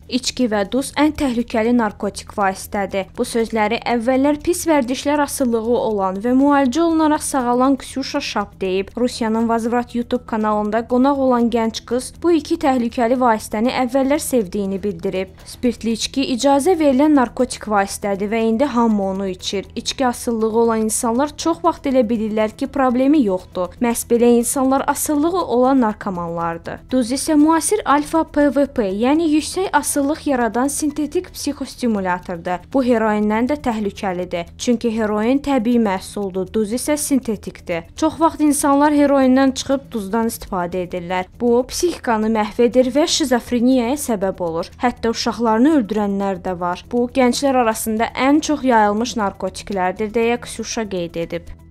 İçki və duz ən təhlükəli narkotik vasitədir. Bu sözləri əvvəllər pis vərdişlər asılılığı olan və müalicə olunaraq sağalan Ksyusha Şap deyib. Rusiyanın Vazvrat YouTube kanalında qonaq olan gənc qız bu iki təhlükəli vasitəni əvvəllər sevdiyini bildirib. Spirtli içki icazə verilən narkotik vasitədir və indi hamı onu içir. İçki asılılığı olan insanlar çox vaxt elə bilirlər ki, problemi yoxdur. Məhz belə insanlar asılılığı olan narkomanlardır. Duz isə müasir alfa PVP, yəni yüksək asıllıq yaradan sintetik psixostimulyatordur. Bu heroindən də təhlükəlidir. Çünki heroin təbii məhsuldur, duz isə sintetikdir. Çox vaxt insanlar heroindən çıxıb duzdan istifadə edirlər. Bu, psixikanı məhv edir və şizofreniyaya səbəb olur. Hətta uşaqlarını öldürənlər də var. Bu, gənclər arasında ən çox yayılmış narkotiklərdir, deyə Ksyusha qeyd edib.